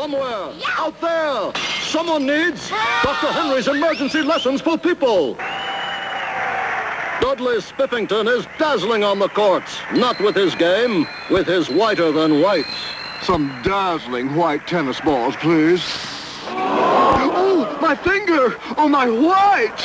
Somewhere, out there, someone needs Dr. Henry's emergency lessons for people. Dudley Spiffington is dazzling on the courts, not with his game, with his whiter-than-whites. Some dazzling white tennis balls, please. Oh, my finger! Oh, my white!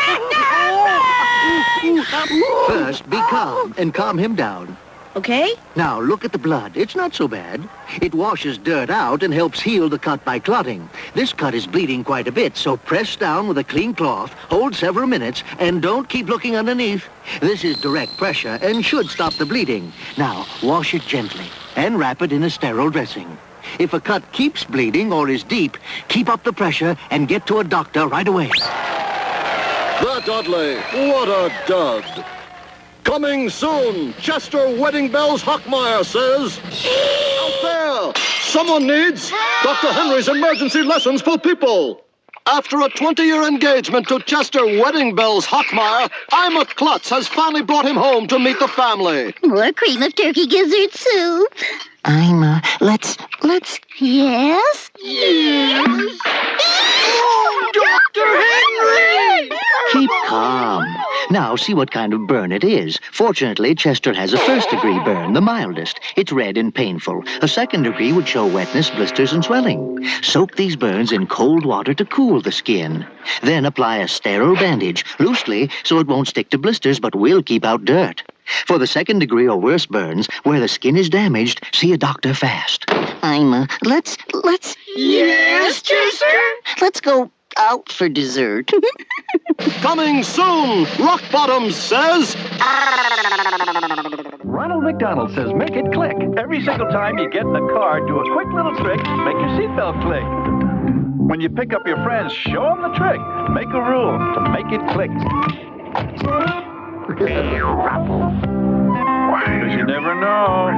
First, be calm and calm him down. Okay? Now, look at the blood. It's not so bad. It washes dirt out and helps heal the cut by clotting. This cut is bleeding quite a bit, so press down with a clean cloth, hold several minutes, and don't keep looking underneath. This is direct pressure and should stop the bleeding. Now, wash it gently and wrap it in a sterile dressing. If a cut keeps bleeding or is deep, keep up the pressure and get to a doctor right away. The Dudley, what a dud. Coming soon, Chester Wedding Bells Hockmeyer says, out there, someone needs Dr. Henry's emergency lessons for people. After a 20-year engagement to Chester Wedding Bells Hockmeyer, Ima Klutz has finally brought him home to meet the family. More cream of turkey gizzard soup. Ima, let's... Yes? Yes! Oh, Dr. Henry! Keep calm. Now, see what kind of burn it is. Fortunately, Chester has a first-degree burn, the mildest. It's red and painful. A second degree would show wetness, blisters, and swelling. Soak these burns in cold water to cool the skin. Then apply a sterile bandage, loosely, so it won't stick to blisters, but will keep out dirt. For the second degree or worse burns, where the skin is damaged, see a doctor fast. Ima, let's... Yes, Chester? Let's go out for dessert. Coming soon, Rock Bottoms says, Ronald McDonald says make it click. Every single time you get in the car, do a quick little trick, make your seatbelt click. When you pick up your friends, show them the trick. Make a rule to make it click. Because you never know.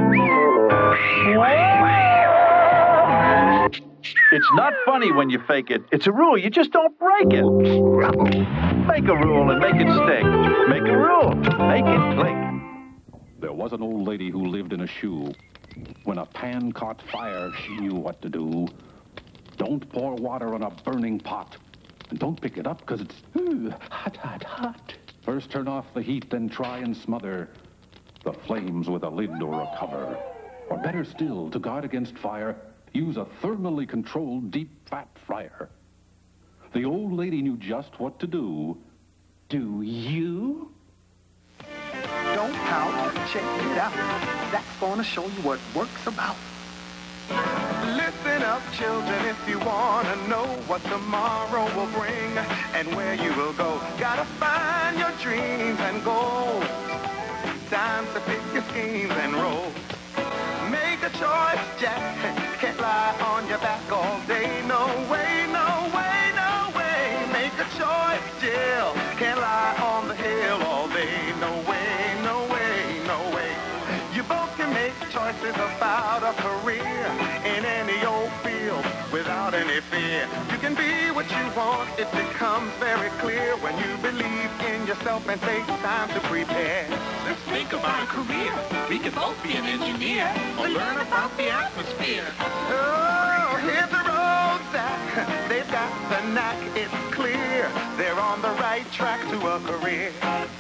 It's not funny when you fake it. It's a rule. You just don't break it. Make a rule and make it stick. Make a rule. Make it click. There was an old lady who lived in a shoe. When a pan caught fire, she knew what to do. Don't pour water on a burning pot. And don't pick it up because it's hot, hot, hot. First turn off the heat, then try and smother the flames with a lid or a cover. Or better still, to guard against fire, use a thermally controlled deep fat fryer. The old lady knew just what to do. Do you? Don't pout, check it out. That's gonna show you what work's about. Listen up, children, if you wanna know what tomorrow will bring and where you will go. Gotta find your dreams and goals. Time to pick your schemes and roll. Make a choice, Jack. Can't lie on your back all day. No way, no way, no way. Make a choice, Jill. Can't lie on the hill all day. No way, no way, no way. You both can make choices about a career in any old field without any fear. You can be what you want. It becomes very clear when you believe in yourself and take time to prepare. Let's think about a career. We can both be an engineer or learn about the atmosphere. Oh, hit the road, Zach. They've got the knack, it's clear. They're on the right track to a career.